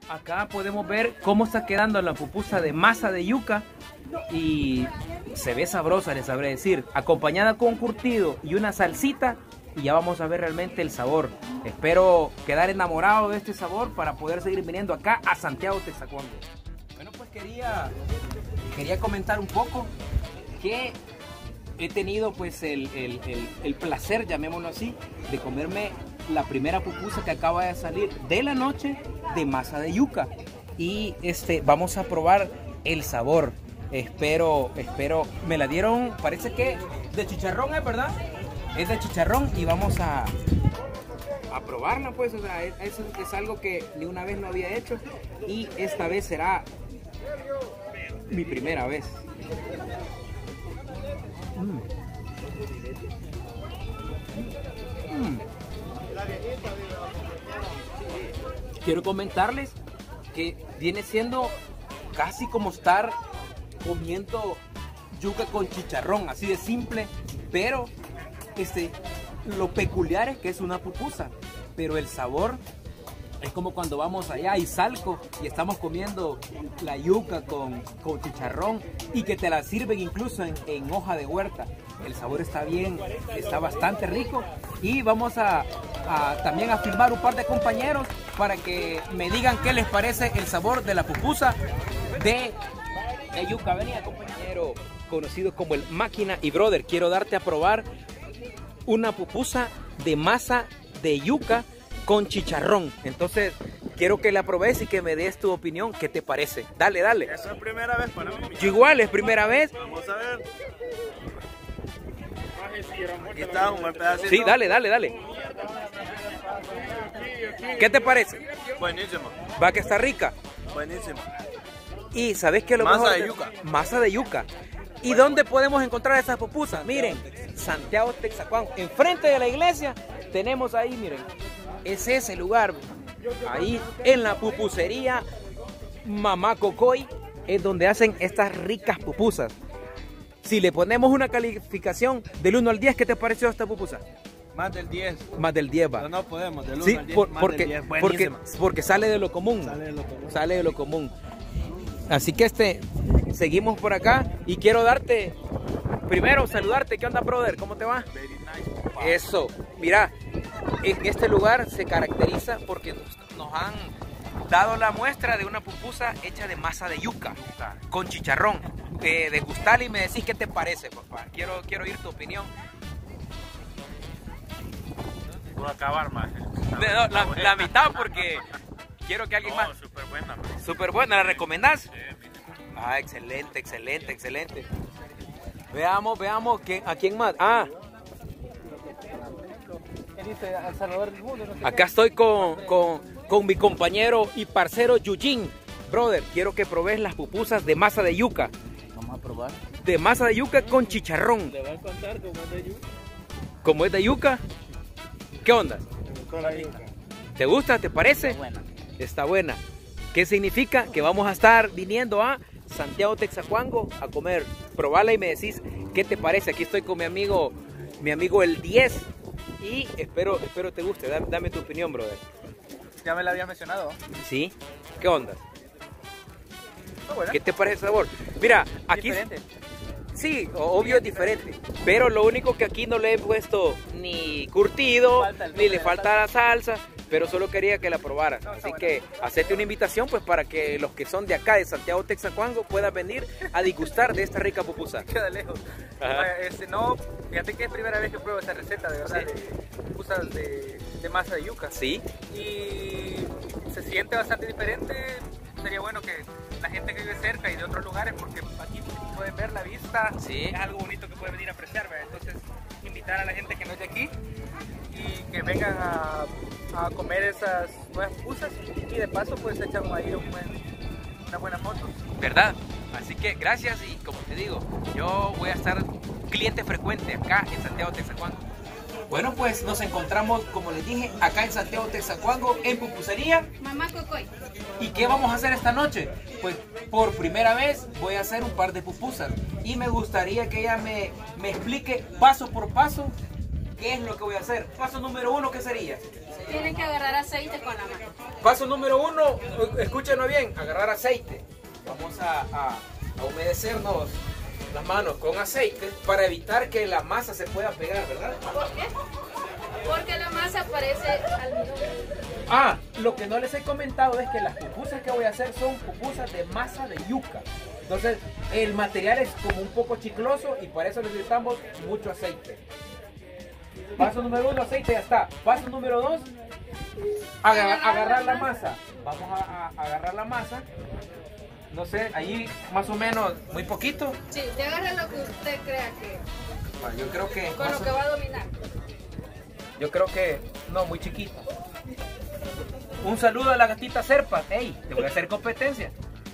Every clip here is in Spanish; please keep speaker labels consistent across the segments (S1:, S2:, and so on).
S1: acá podemos ver cómo está quedando la pupusa de masa de yuca y se ve sabrosa, les sabré decir, acompañada con un curtido y una salsita, y ya vamos a ver realmente el sabor. Espero quedar enamorado de este sabor para poder seguir viniendo acá a Santiago Texacuango. Bueno, pues quería comentar un poco que he tenido pues el placer, llamémoslo así, de comerme la primera pupusa que acaba de salir de la noche de masa de yuca. Y vamos a probar el sabor. Espero, me la dieron, parece que de chicharrón, ¿es verdad? Es de chicharrón y vamos a probarla pues, o sea, es algo que ni una vez lo había hecho y esta vez será mi primera vez. Quiero comentarles que viene siendo casi como estar comiendo yuca con chicharrón, así de simple, pero lo peculiar es que es una pupusa, pero el sabor es como cuando vamos allá a Izalco y estamos comiendo la yuca con chicharrón y que te la sirven incluso en hoja de huerta. El sabor está bien, está bastante rico y vamos también a filmar un par de compañeros para que me digan qué les parece el sabor de la pupusa de yuca. Venía, compañero conocido como el Máquina y Brother, quiero darte a probar una pupusa de masa de yuca con chicharrón. Entonces quiero que la probes y que me des tu opinión. ¿Qué te parece? Dale, dale.
S2: Eso es primera vez para mí.
S1: Yo igual, es primera vez.
S2: Vamos a ver. Aquí está un buen pedacito.
S1: Sí, dale, dale, dale. ¿Qué te parece?
S2: Buenísimo.
S1: Va que está rica.
S2: Buenísimo.
S1: Y ¿sabes qué es lo
S2: masa
S1: mejor?
S2: De yuca.
S1: Masa de yuca. ¿Y dónde podemos encontrar esas pupusas? Miren, Santiago Texacuango. Enfrente de la iglesia tenemos ahí, miren. Es ese lugar. Ahí en la pupusería Mamá Cocoy es donde hacen estas ricas pupusas. Si le ponemos una calificación del 1 al 10, ¿qué te pareció esta pupusa?
S2: Más del 10.
S1: Más del 10 va.
S2: Pero no podemos, del 1
S1: Sí,
S2: al 10, más del 10.
S1: porque sale de lo común. Sale de lo común. Así que seguimos por acá y quiero darte, primero saludarte. ¿Qué onda, brother? ¿Cómo te va?
S2: Very nice.
S1: Eso, mira, en este lugar se caracteriza porque nos han dado la muestra de una pupusa hecha de masa de yuca con chicharrón. Degustala y me decís qué te parece, papá. Quiero oír tu opinión.
S2: Voy a acabar más.
S1: No, la mitad porque quiero que alguien más.
S2: Súper buena.
S1: Súper buena, ¿la recomendás?
S2: Sí,
S1: Ah, excelente, excelente, excelente. Veamos, ¿a quién más? Ah, acá estoy con mi compañero y parcero Yujin. Brother, quiero que probes las pupusas de masa de yuca.
S3: Vamos a probar.
S1: De masa de yuca con chicharrón.
S2: ¿Te va a contar cómo es de yuca?
S1: ¿Cómo es de yuca? ¿Qué onda?
S2: Con la yuca.
S1: ¿Te gusta? ¿Te parece?
S3: Buena.
S1: Está buena. ¿Qué significa? Que vamos a estar viniendo a Santiago Texacuango a comer. Probala y me decís qué te parece. Aquí estoy con mi amigo el 10 y espero te guste. Dame tu opinión, brother.
S3: Ya me la había mencionado.
S1: ¿Sí? ¿Qué onda?
S3: Está buena.
S1: ¿Qué te parece el sabor? Mira, aquí...
S3: Diferente.
S1: Sí, obvio es diferente, pero lo único que aquí no le he puesto ni curtido, ni le falta la salsa, pero solo quería que la probaras. Así que hacete una invitación pues para que los que son de acá, de Santiago Texacuango, puedan venir a disgustar de esta rica pupusa.
S3: Queda lejos. No, fíjate que es primera vez que pruebo esta receta, de verdad, de pupusas de masa de yuca.
S1: Sí.
S3: Y se siente bastante diferente. Sería bueno que la gente que vive cerca y de otros lugares, porque aquí pueden ver la vista,
S1: Sí.
S3: es algo bonito que pueden venir a apreciar, ¿verdad? Entonces, invitar a la gente que no es de aquí y que vengan a comer esas nuevas pupusas y de paso pues echan ahí una buena foto.
S1: ¿Verdad? Así que gracias y como te digo, yo voy a estar cliente frecuente acá en Santiago Texacuango. Bueno, pues nos encontramos, como les dije, acá en Santiago Texacuango, en pupusería
S4: Mamá Cocoy.
S1: ¿Y qué vamos a hacer esta noche? Pues por primera vez voy a hacer un par de pupusas y me gustaría que ella me explique paso por paso ¿qué es lo que voy a hacer? Paso número 1, ¿qué sería?
S4: Tienen que agarrar aceite con la mano.
S1: Paso número 1, escúchenos bien, agarrar aceite. Vamos a humedecernos las manos con aceite para evitar que la masa se pueda pegar, ¿verdad?
S4: ¿Por qué? Porque la masa parece almidón.
S1: Ah, lo que no les he comentado es que las pupusas que voy a hacer son pupusas de masa de yuca. Entonces, el material es como un poco chicloso y para eso necesitamos mucho aceite. Paso número 1, aceite, ya está. Paso número 2, agarrar la masa. Vamos a agarrar la masa. No sé, ahí más o menos, muy poquito.
S4: Sí, te agarra lo que usted crea que...
S1: Yo creo que...
S4: Con lo que va a dominar.
S1: Yo creo que... No, muy chiquito. Un saludo a la gatita Serpa. Ey, te voy a hacer competencia.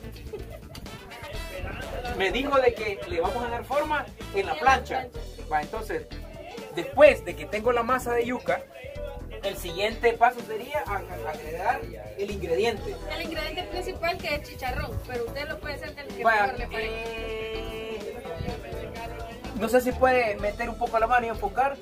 S1: Me dijo de que le vamos a dar forma en la plancha. Va, entonces, después de que tengo la masa de yuca, el siguiente paso sería agregar el ingrediente.
S4: El ingrediente principal que es chicharrón, pero usted lo puede hacer del que
S1: Vaya,
S4: mejor le parezca.
S1: No sé si puede meter un poco la mano y enfocar.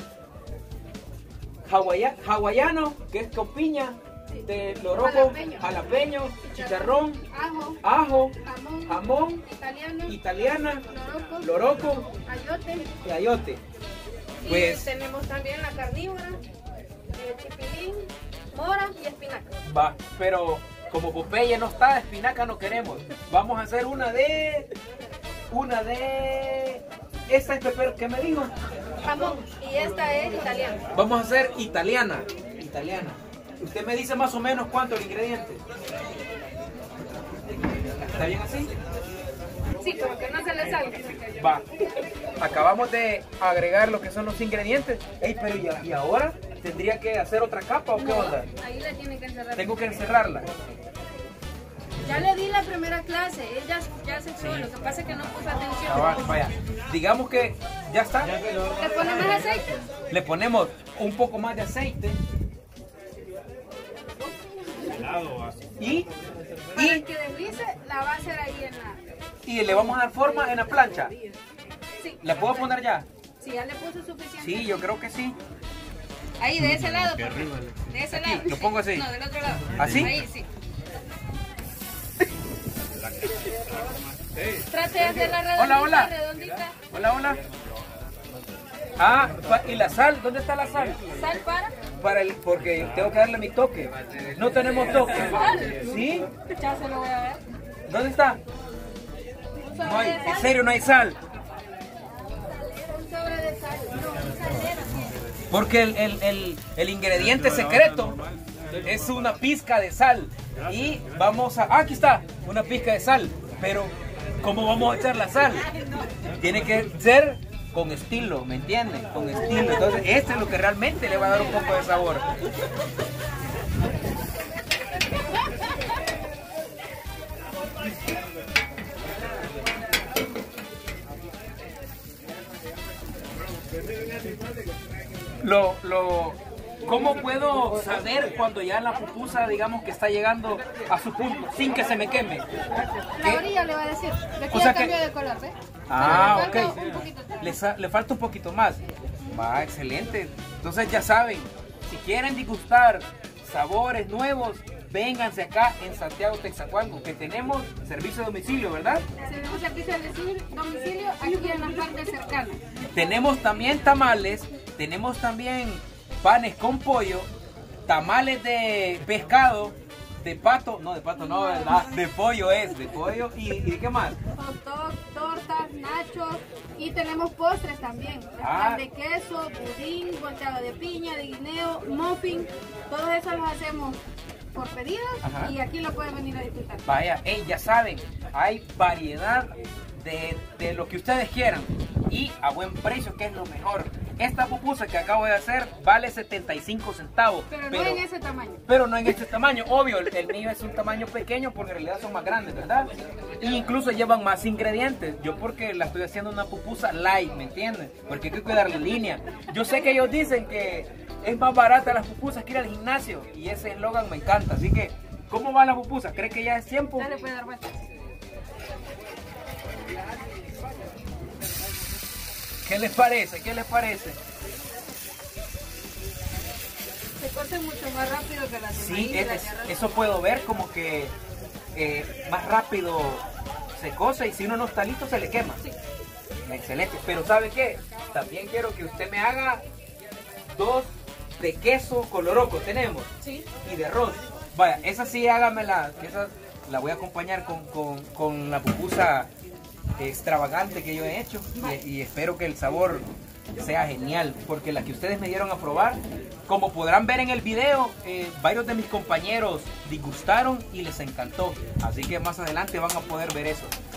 S1: Hawaiano, que es con piña, de loroco, jalapeño, chicharrón, ajo, jamón, italiana, loroco y ayote. Pues,
S4: y tenemos también la carnívora, chipilín, mora y espinaca.
S1: Va, pero como Popeye no está, espinaca no queremos. Vamos a hacer una de... Esta es pepper, ¿qué me dijo?
S4: Jamón, y esta es italiana.
S1: Vamos a hacer italiana. Usted me dice más o menos cuánto el ingrediente. ¿Está bien así?
S4: Sí, pero que no se le salga.
S1: Va. Acabamos de agregar lo que son los ingredientes. Ey, pero ¿y ahora? ¿Tendría que hacer otra capa o qué onda?
S4: Ahí la tienen que encerrar.
S1: Tengo que encerrarla.
S4: Ya le di la primera clase, ella ya se fue, lo que pasa es que no puso atención.
S1: Vaya. Digamos que ya está.
S4: ¿Le ponemos aceite?
S1: Le ponemos un poco más de aceite. Y
S4: Para que deslice, la va a hacer ahí en la...
S1: y le vamos a dar forma en la plancha.
S4: Sí.
S1: ¿La puedo poner ya?
S4: Sí, ya le puso suficiente.
S1: Sí, yo creo que sí.
S4: Ahí, de ese lado, por favor. De ese lado.
S1: lo pongo así.
S4: No, del otro lado.
S1: ¿Así?
S4: Ahí, sí. Trate de hacer la redondita,
S1: Hola.
S4: redondita.
S1: Hola. ¿Y la sal? ¿Dónde está la sal?
S4: Sal
S1: Porque tengo que darle mi toque. No tenemos toque. ¿Sí?
S4: Ya se lo voy a ver.
S1: ¿Dónde está?
S4: Un sobre
S1: No hay,
S4: de
S1: en
S4: sal.
S1: serio no hay sal.
S4: Un sobre de sal. No, un salero.
S1: Porque el ingrediente secreto es una pizca de sal. Y vamos a... aquí está, una pizca de sal. Pero, ¿cómo vamos a echar la sal? Tiene que ser con estilo, ¿me entienden? Con estilo. Entonces, esto es lo que realmente le va a dar un poco de sabor. ¿Cómo puedo saber cuando ya la pupusa, digamos, que está llegando a su punto, sin que se me queme?
S4: La orilla le va a decir. Le
S1: O
S4: queda
S1: sea que-
S4: cambio de color, ¿ves?
S1: Ah,
S4: Pero le
S1: ok.
S4: falta un poquito.
S1: Le falta un poquito más. Va, excelente. Entonces ya saben, si quieren degustar sabores nuevos, vénganse acá en Santiago Texacuango, que tenemos servicio a domicilio, ¿verdad?
S4: Tenemos servicio de domicilio aquí en las partes cercanas.
S1: Tenemos también tamales, tenemos también panes con pollo, tamales de pescado, de pato no, ¿verdad? De pollo y ¿de qué más?
S4: Hot dog, tortas, nachos y tenemos postres también. Pan de queso, pudín, volteado de piña, de guineo, muffin. Todo eso lo hacemos por pedidos.
S1: Ajá.
S4: Y aquí lo pueden venir a disfrutar.
S1: Vaya, ya saben, hay variedad de lo que ustedes quieran y a buen precio, que es lo mejor. Esta pupusa que acabo de hacer vale 75 centavos.
S4: Pero no en ese tamaño.
S1: Pero no en este tamaño, obvio, el mío es un tamaño pequeño porque en realidad son más grandes, ¿verdad? Y incluso llevan más ingredientes. Yo porque la estoy haciendo una pupusa light, ¿me entienden? Porque hay que cuidar la línea. Yo sé que ellos dicen que es más barata las pupusas que ir al gimnasio y ese eslogan me encanta. Así que, ¿cómo va la pupusa? ¿Cree que ya es tiempo?
S4: Ya le puede dar vuelta.
S1: ¿Qué les parece? ¿Qué les parece?
S4: Se cose mucho más rápido que las de
S1: Sí,
S4: maíz, las de arroz.
S1: eso puedo ver como que más rápido se cose y si uno no está listo se le quema.
S4: Sí.
S1: Excelente, pero ¿sabe qué? También quiero que usted me haga 2 de queso coloroco, tenemos,
S4: Sí.
S1: y de arroz. Vaya, esa sí hágamela, esa la voy a acompañar con la pupusa extravagante que yo he hecho y espero que el sabor sea genial, porque la que ustedes me dieron a probar, como podrán ver en el video, varios de mis compañeros disgustaron y les encantó, así que más adelante van a poder ver eso.